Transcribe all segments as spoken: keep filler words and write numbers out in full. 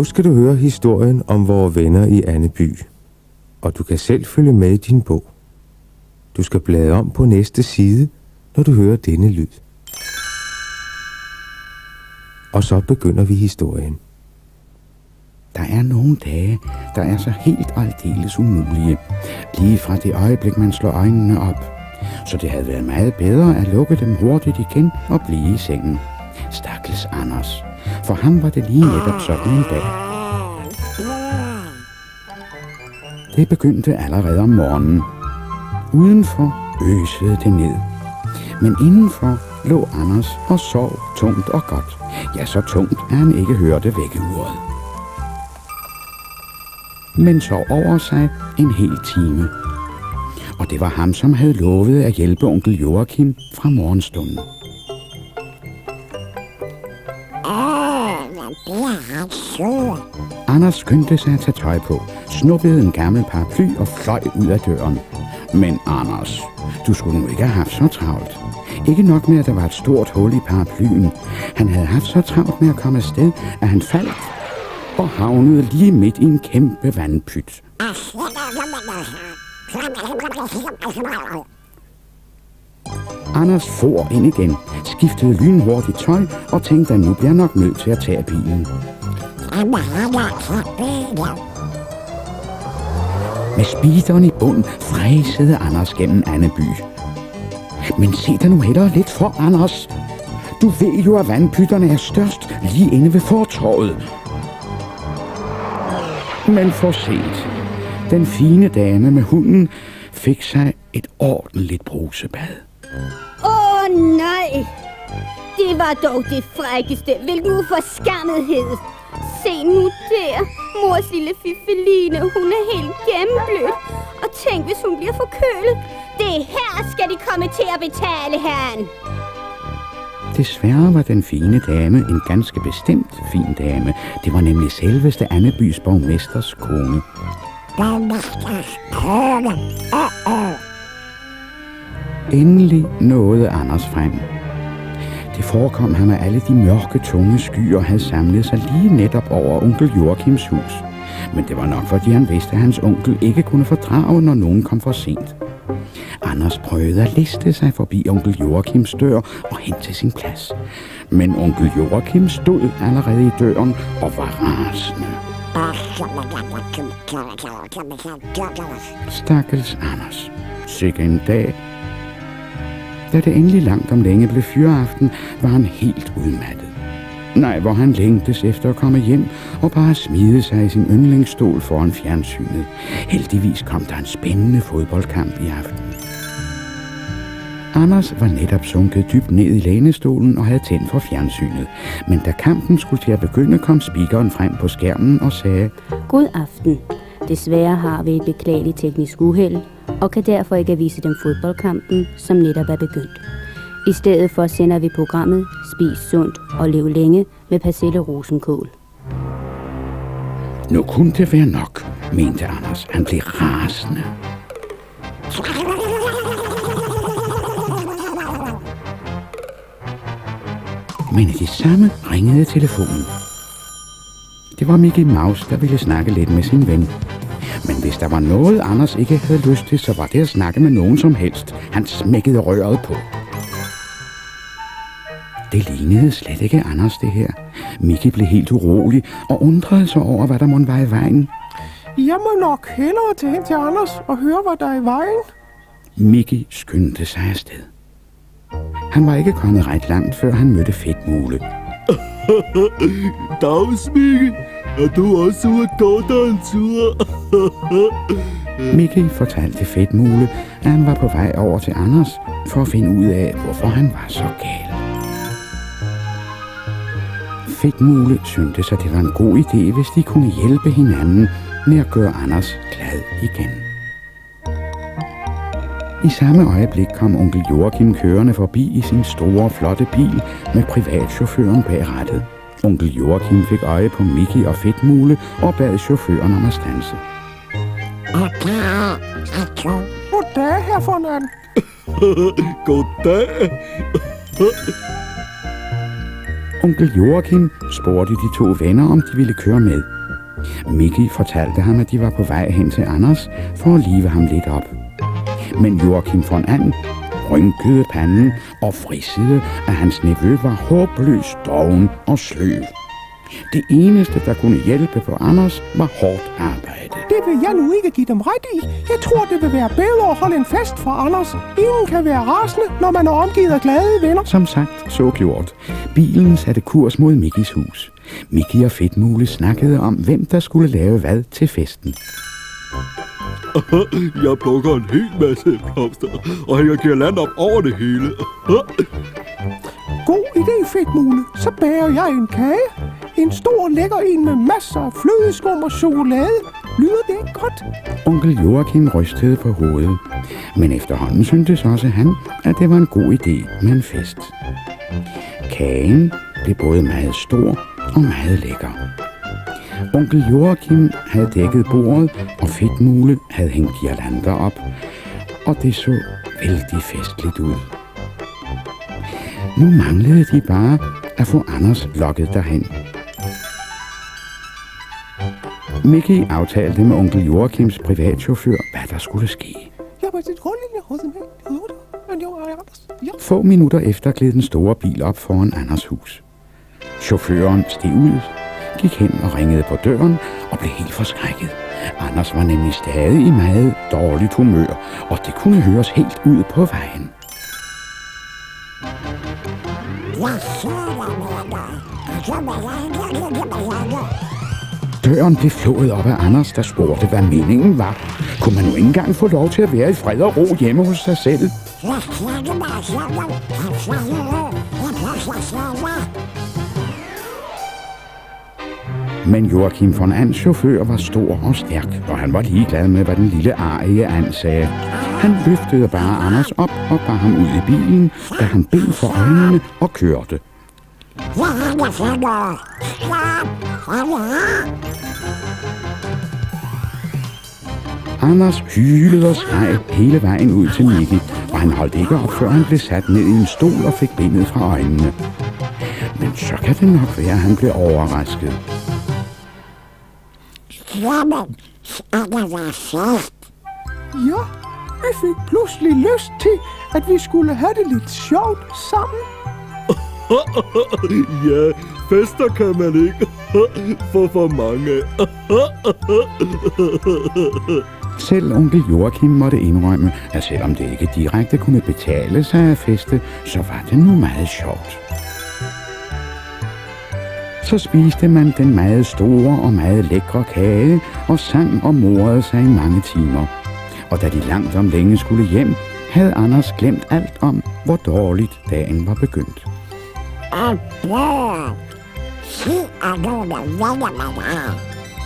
Nu skal du høre historien om vores venner i Andeby. Og du kan selv følge med i din bog. Du skal bladre om på næste side, når du hører denne lyd. Og så begynder vi historien. Der er nogle dage, der er så helt og aldeles umulige. Lige fra det øjeblik, man slår øjnene op. Så det havde været meget bedre at lukke dem hurtigt igen og blive i sengen. Stakkels Anders. For ham var det lige netop sådan en dag. Det begyndte allerede om morgenen. Udenfor øsede det ned. Men indenfor lå Anders og sov tungt og godt. Ja, så tungt, at han ikke hørte vækkeuret. Men sov over sig en hel time. Og det var ham, som havde lovet at hjælpe onkel Joachim fra morgenstunden. Anders skyndte sig at tage tøj på, snuppede en gammel paraply og fløj ud af døren. Men Anders, du skulle nu ikke have haft så travlt. Ikke nok med, at der var et stort hul i paraplyen. Han havde haft så travlt med at komme afsted, at han faldt og havnede lige midt i en kæmpe vandpyt. Anders for ind igen, skiftede lynhurtigt tøj og tænkte, at nu bliver nok nødt til at tage bilen. Med speederen i bund fræsede Anders gennem Andeby. Men se dig nu hellere lidt for, Anders. Du ved jo, at vandpytterne er størst lige inde ved fortovet. Men for sent. Den fine dame med hunden fik sig et ordentligt brusebad. Åh oh, nej! Det var dog det frækkeste. Hvilken uforskammethed. Se nu der. Mors lille Fiffeline, hun er helt gennemblødt. Og tænk, hvis hun bliver forkølet. Det her skal de komme til at betale, herren. Desværre var den fine dame en ganske bestemt fin dame. Det var nemlig selveste Andebys borgmesters kone. Borgmesters kone. Åh, åh. Endelig nåede Anders frem. Det forekom ham, at alle de mørke, tunge skyer havde samlet sig lige netop over onkel Joachims hus. Men det var nok, fordi han vidste, at hans onkel ikke kunne fordrage, når nogen kom for sent. Anders prøvede at liste sig forbi onkel Joachims dør og hen til sin plads. Men onkel Joachim stod allerede i døren og var rasende. Stakkels Anders. Sikke en dag. Da det endelig langt om længe blev fyraften, var han helt udmattet. Nej, hvor han længtes efter at komme hjem og bare smide sig i sin yndlingsstol foran fjernsynet. Heldigvis kom der en spændende fodboldkamp i aften. Anders var netop sunket dybt ned i lænestolen og havde tændt for fjernsynet. Men da kampen skulle til at begynde, kom speakeren frem på skærmen og sagde: God aften. Desværre har vi et beklageligt teknisk uheld, og kan derfor ikke vise dem fodboldkampen, som netop er begyndt. I stedet for sender vi programmet Spis sundt og lev længe med persille rosenkål. Nu kunne det være nok, mente Anders. Han blev rasende. Men i det samme ringede telefonen. Det var Mickey Mouse, der ville snakke lidt med sin ven. Men hvis der var noget, Anders ikke havde lyst til, så var det at snakke med nogen som helst. Han smækkede røret på. Det lignede slet ikke Anders, det her. Mickey blev helt urolig og undrede sig over, hvad der måtte være i vejen. Jeg må nok hellere tage hen til Anders og høre, hvad der er i vejen. Mickey skyndte sig afsted. Han var ikke kommet ret langt, før han mødte Fedtmule. Dags, Mickey. Er du også ude at gå der en tur? Mickey fortalte Fedtmule, at han var på vej over til Anders for at finde ud af, hvorfor han var så gal. Fedtmule syntes, at det var en god idé, hvis de kunne hjælpe hinanden med at gøre Anders glad igen. I samme øjeblik kom onkel Joachim kørende forbi i sin store, flotte bil med privatchaufføren bag rattet. Onkel Joachim fik øje på Mickey og Fedtmule og bad chaufføren om at standse. Goddag, herr von And. Goddag. Onkel Joachim spurgte de to venner, om de ville køre med. Mickey fortalte ham, at de var på vej hen til Anders for at live ham lidt op. Men Joachim von And rynkede panden og frissede, at hans nevø var håbløst doven og sløv. Det eneste, der kunne hjælpe på Anders, var hårdt arbejde. Det vil jeg nu ikke give dem ret i. Jeg tror, det vil være bedre at holde en fest for Anders. Ingen kan være rasende, når man er omgivet af glade venner. Som sagt, så gjort. Bilen satte kurs mod Mickys hus. Mickey og Fedtmule snakkede om, hvem der skulle lave hvad til festen. Jeg plukker en hel masse blomster og hænger girland op over det hele. God idé, Fedtmule. Så bager jeg en kage. En stor lækker en med masser af flødeskum og chokolade. Lyder det ikke godt? Onkel Joachim rystede på hovedet. Men efterhånden syntes også han, at det var en god idé med en fest. Kagen blev både meget stor og meget lækker. Onkel Joachim havde dækket bordet, og Fedtmule havde hængt girlander op. Og det så vældig festligt ud. Nu manglede de bare at få Anders lokket derhen. Mickey aftalte med onkel Joachims privatchauffør, hvad der skulle ske. Få minutter efter gled den store bil op foran Anders hus. Chaufføren steg ud, gik hen og ringede på døren og blev helt forskrækket. Anders var nemlig stadig i meget dårligt humør, og det kunne høres helt ud på vejen. Døren blev flået op af Anders, der spurgte, hvad meningen var. Kunne man nu ikke engang få lov til at være i fred og ro hjemme hos sig selv? Men Joachim von Ands chauffør var stor og stærk, og han var ligeglad med, hvad den lille arige And sagde. Han løftede bare Anders op og bar ham ud i bilen, da han bind for øjnene og kørte. Anders hylede og skreg hele vejen ud til Mickey, og han holdt ikke op, før han blev sat ned i en stol og fik bindet fra øjnene. Men så kan det nok være, at han blev overrasket. Jamen, skal der være fest? Ja, vi fik pludselig lyst til, at vi skulle have det lidt sjovt sammen. Ja, fester kan man ikke få for mange. Selv onkel Joachim måtte indrømme, at selvom det ikke direkte kunne betale sig at feste, så var det nu meget sjovt. Så spiste man den meget store og meget lækre kage og sang og morede sig i mange timer. Og da de langt om længe skulle hjem, havde Anders glemt alt om, hvor dårligt dagen var begyndt. Og børn, sig er nogen venner med dig.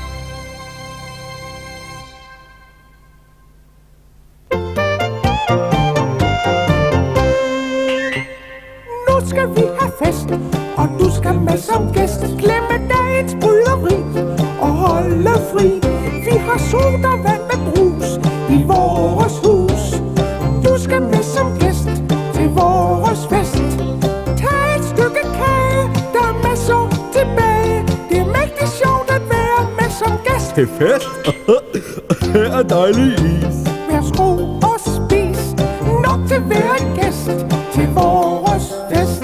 Nu skal vi have fest, og du skal med som gæst. Glemme dagens bryderi og holde fri. Vi har sodavand med brus i vores hus. Du skal med som gæst til vores fest. Tag et stykke kage, der er masser tilbage. Det er mægtig sjovt at være med som gæst. Til fest? Her er dejlig is. Værsgo og spis. Nok til hver en gæst til vores fest.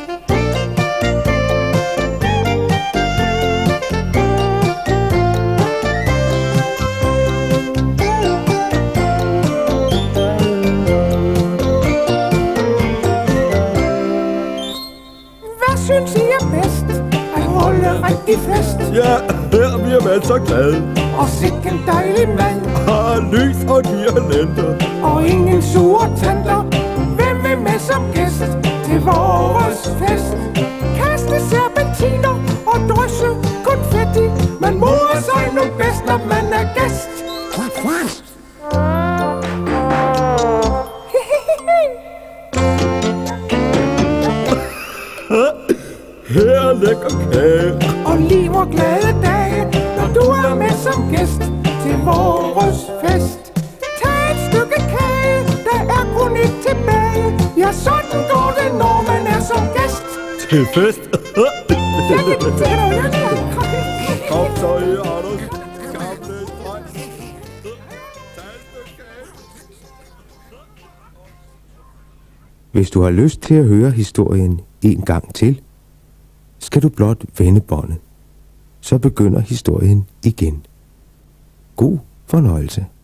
Synes I er bedst at holde rigtig fest? Ja, her bliver man så glad. Og sikken dejlig mand. Har lys og girlander. Og ingen sure tanter. Hvem vil med som gæst til vores fest? Kaste serpentiner og drysse konfetti. Man morer sig nu bedst, når man er gæst. Fest! Her er lækker kage. Og liv og glade dage, når du er med som gæst til vores fest. Tag et stykke kage, der er kun et tilbage. Ja, sådan går det, når man er som gæst. Til fest? Kom så i, Anders. Gamle dreng. Hvis du har lyst til at høre historien en gang til, skal du blot vende båndet. Så begynder historien igen. God fornøjelse.